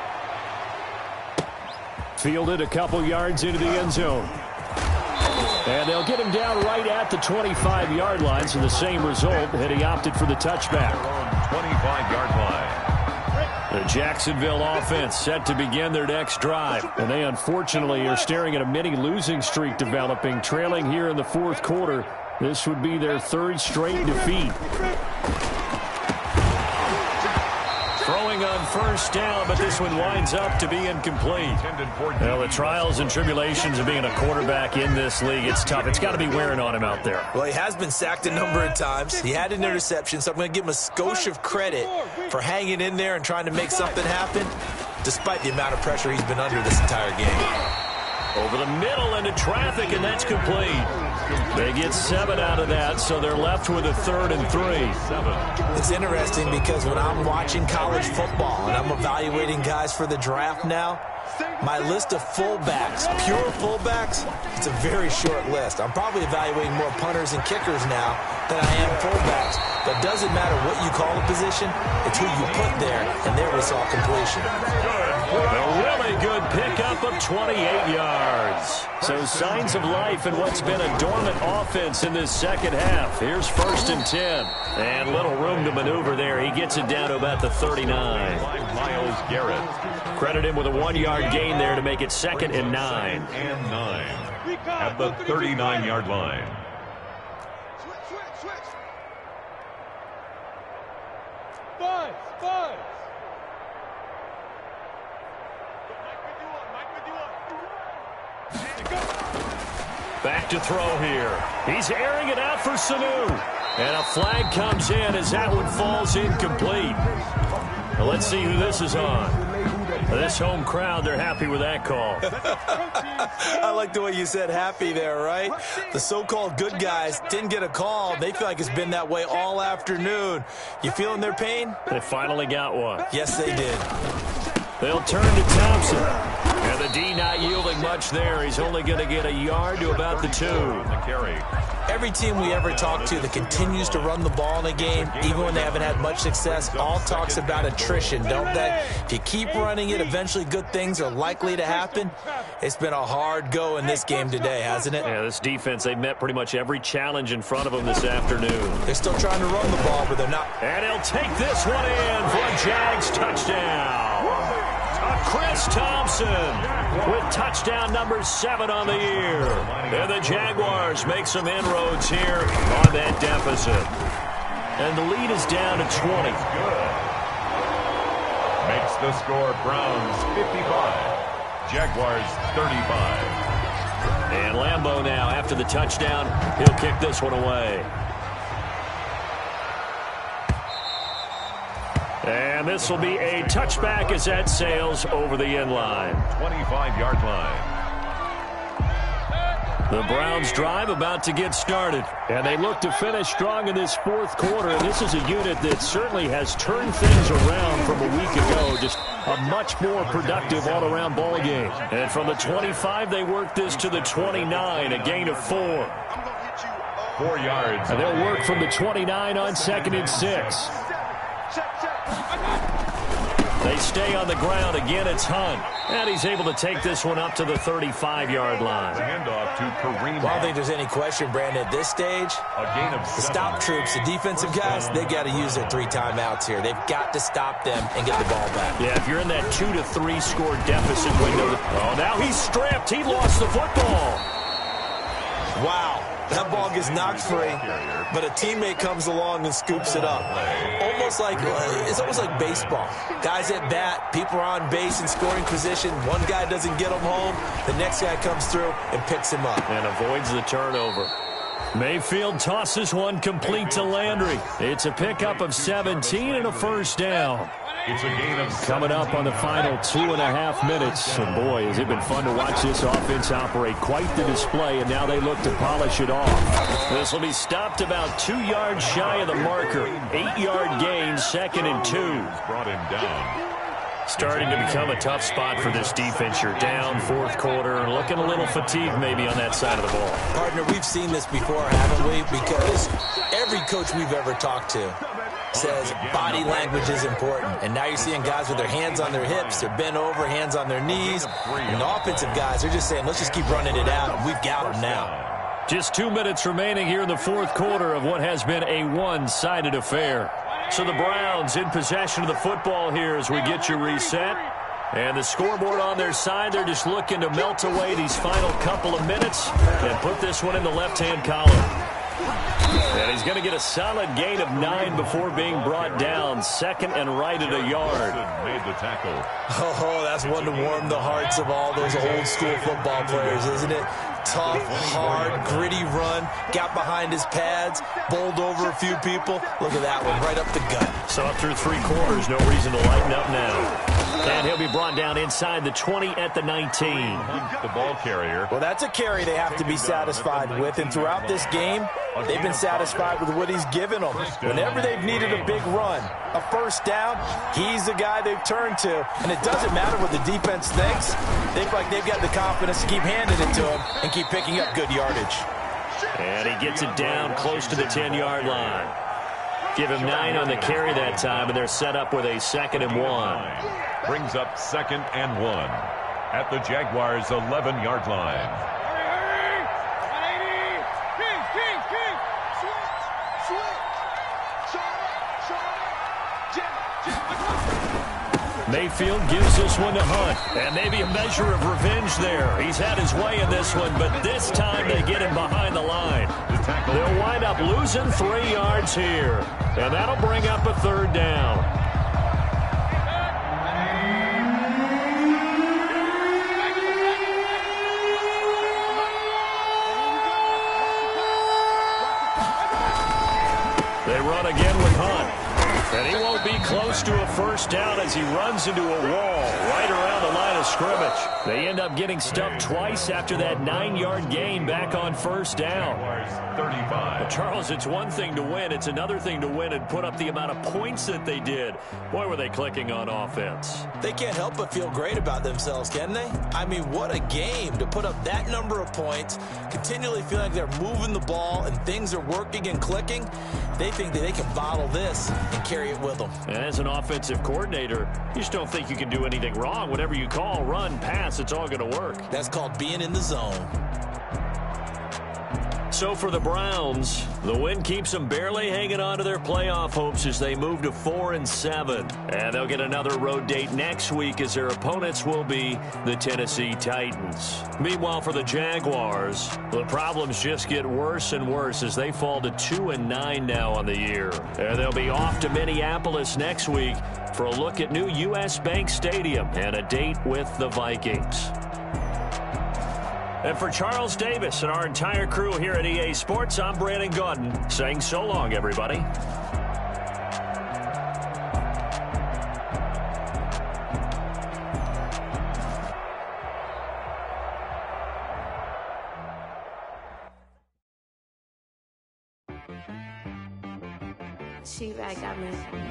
Speaker 1: Fielded a couple yards into the end zone. And they'll get him down right at the twenty-five-yard line, so the same result had he opted for the touchback.
Speaker 3: twenty-five-yard line.
Speaker 1: The Jacksonville offense set to begin their next drive. And they unfortunately are staring at a mini losing streak developing, trailing here in the fourth quarter. This would be their third straight defeat. Throwing on first down, but this one winds up to be incomplete. Well, the trials and tribulations of being a quarterback in this league, it's tough. It's got to be wearing on him out there.
Speaker 2: Well, he has been sacked a number of times. He had an interception, so I'm going to give him a skosh of credit for hanging in there and trying to make something happen, despite the amount of pressure he's been under this entire game.
Speaker 1: Over the middle into traffic, and that's complete. They get seven out of that, so they're left with a third and three.
Speaker 2: It's interesting because when I'm watching college football and I'm evaluating guys for the draft now, my list of fullbacks, pure fullbacks, it's a very short list. I'm probably evaluating more punters and kickers now than I am fullbacks. But it doesn't matter what you call a position, it's who you put there, and there we saw completion.
Speaker 1: A really good pickup of twenty-eight yards. So signs of life in what's been a dormant offense in this second half. Here's first and ten. And little room to maneuver there. He gets it down to about the thirty-nine.
Speaker 3: Myles Garrett.
Speaker 1: Credit him with a one-yard gain there to make it second and nine.
Speaker 3: And nine. At the thirty-nine-yard line.
Speaker 4: Switch, switch, switch. Buzz, buzz.
Speaker 1: Back to throw here. He's airing it out for Sanu. And a flag comes in as that one falls incomplete. Now let's see who this is on. This home crowd, they're happy with that call.
Speaker 2: I like the way you said happy there, right? The so-called good guys didn't get a call. They feel like it's been that way all afternoon. You feeling their pain?
Speaker 1: They finally got one.
Speaker 2: Yes, they did.
Speaker 1: They'll turn to Thompson. And the D not yielding much there. He's only going to get a yard to about the two.
Speaker 3: The carry.
Speaker 2: Every team we ever talk to that continues to run the ball in a game, even when they haven't had much success, all talks about attrition, don't they? If you keep running it, eventually good things are likely to happen. It's been a hard go in this game today, hasn't it?
Speaker 1: Yeah, this defense, they've met pretty much every challenge in front of them this afternoon.
Speaker 2: They're still trying to run the ball, but they're not.
Speaker 1: And he'll take this one in for a Jags touchdown. Chris Thompson with touchdown number seven on the year. And the Jaguars make some inroads here on that deficit. And the lead is down to twenty.
Speaker 3: Makes the score Browns fifty-five. Jaguars thirty-five.
Speaker 1: And Lambeau now, after the touchdown, he'll kick this one away. And this will be a touchback as that sails over the end line.
Speaker 3: twenty-five-yard line.
Speaker 1: The Browns drive about to get started. And they look to finish strong in this fourth quarter. And this is a unit that certainly has turned things around from a week ago. Just a much more productive all-around ball game. And from the twenty-five, they work this to the twenty-nine, a gain of four.
Speaker 3: Four yards.
Speaker 1: And they'll work from the twenty-nine on second and six. They stay on the ground. Again, it's Hunt. And he's able to take this one up to the thirty-five-yard line.
Speaker 3: Handoff to Kareem.
Speaker 2: Well, I don't think there's any question, Brandon, at this stage,
Speaker 3: A gain of
Speaker 2: the stop troops, the defensive guys, they got to use their three timeouts here. They've got to stop them and get the ball back.
Speaker 1: Yeah, if you're in that two to three score deficit window. Oh, now he's stripped. He lost the football.
Speaker 2: Wow. That ball gets knocked free, but a teammate comes along and scoops it up. Almost almost like uh, it's almost like baseball. Guys at bat, people are on base in scoring position. One guy doesn't get them home. The next guy comes through and picks him up.
Speaker 1: And avoids the turnover. Mayfield tosses one complete to Landry. It's a pickup of seventeen and a first down.
Speaker 3: It's a gain of
Speaker 1: Coming up on the final two and a half minutes. And boy, has it been fun to watch this offense operate. Quite the display, and now they look to polish it off. This will be stopped about two yards shy of the marker. Eight-yard gain, second and two.
Speaker 3: Brought him down.
Speaker 1: Starting to become a tough spot for this defense. You're down fourth quarter, looking a little fatigued maybe on that side of the ball.
Speaker 2: Partner, we've seen this before, haven't we? Because every coach we've ever talked to says body language is important. And now you're seeing guys with their hands on their hips, they're bent over, hands on their knees. And the offensive guys, they're just saying, let's just keep running it out, and we've got them now.
Speaker 1: Just two minutes remaining here in the fourth quarter of what has been a one-sided affair. So the Browns in possession of the football here as we get you reset. And the scoreboard on their side, they're just looking to melt away these final couple of minutes and put this one in the left-hand column. And he's going to get a solid gain of nine before being brought down. Second and right at a yard.
Speaker 3: Made the tackle.
Speaker 2: Oh, that's one to warm the hearts of all those old-school football players, isn't it? Tough, hard, gritty run. Got behind his pads, bowled over a few people. Look at that one, right up the gut.
Speaker 1: So up through three quarters, no reason to lighten up now. And he'll be brought down inside the twenty at the nineteen.
Speaker 3: The ball carrier.
Speaker 2: Well, that's a carry they have to be satisfied with. And throughout this game, they've been satisfied with what he's given them. Whenever they've needed a big run, a first down, he's the guy they've turned to. And it doesn't matter what the defense thinks. They feel like they've got the confidence to keep handing it to him and keep picking up good yardage.
Speaker 1: And he gets it down close to the ten-yard line. Give him nine on the carry that time, and they're set up with a second and one.
Speaker 3: Brings up second and one at the Jaguars' eleven-yard line.
Speaker 1: Mayfield gives this one to Hunt, and maybe a measure of revenge there. He's had his way in this one, but this time they get him behind the line. They'll wind up losing three yards here, and that'll bring up a third down. They run again with Hunt. And he won't be close to a first down as he runs into a wall right around the line of scrimmage. They end up getting stuffed twice after that nine-yard gain back on first down.
Speaker 3: thirty-five.
Speaker 1: But Charles, it's one thing to win. It's another thing to win and put up the amount of points that they did. Boy, were they clicking on offense.
Speaker 2: They can't help but feel great about themselves, can they? I mean, what a game to put up that number of points, continually feel like they're moving the ball and things are working and clicking. They think that they can bottle this and carry it with them.
Speaker 1: And as an offensive coordinator, you just don't think you can do anything wrong. Whatever you call, run, pass, it's all going to work.
Speaker 2: That's called being in the zone.
Speaker 1: So for the Browns, the win keeps them barely hanging on to their playoff hopes as they move to four and seven. And they'll get another road date next week as their opponents will be the Tennessee Titans. Meanwhile, for the Jaguars, the problems just get worse and worse as they fall to two and nine now on the year. And they'll be off to Minneapolis next week for a look at new U S Bank Stadium and a date with the Vikings. And for Charles Davis and our entire crew here at E A Sports, I'm Brandon Gaudin saying so long, everybody.
Speaker 6: She-Rag got me.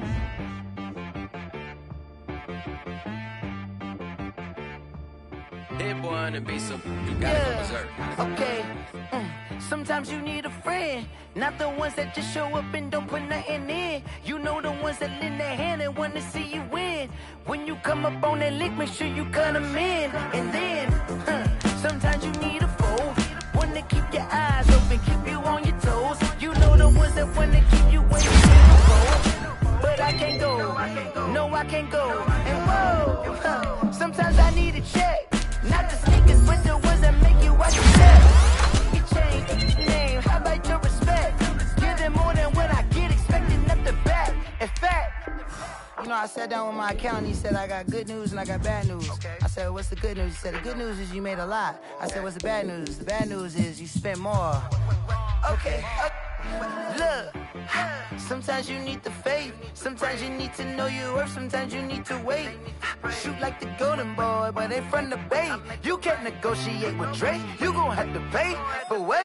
Speaker 7: Hit one and be so you gotta
Speaker 6: Yeah.
Speaker 7: go berserk.
Speaker 6: Okay. Mm. Sometimes you need a friend, not the ones that just show up and don't put nothing in. You know the ones that lend their hand and want to see you win. When you come up on that lick, make sure you cut them in. And then, huh, sometimes you need a foe, one to keep your eyes open, keep you on your toes. You know the ones that want to keep you when you go. But I can't go, no I can't go. And whoa, huh, sometimes I need a check. Not the sneakers, but the ones that make you watch your step. You change your name, how about your respect? Give them more than what I get, expecting up the back. In fact, I sat down with my accountant. He said, I got good news and I got bad news. Okay. I said, what's the good news? He said, the good news is you made a lot. I said, what's the bad news? The bad news is you spent more. Okay, okay. Look, sometimes you need the faith. Sometimes you need to know your worth. Sometimes you need to wait. Shoot like the golden boy, but in front of the bay. You can't negotiate with Drake. You gon' have to pay for what?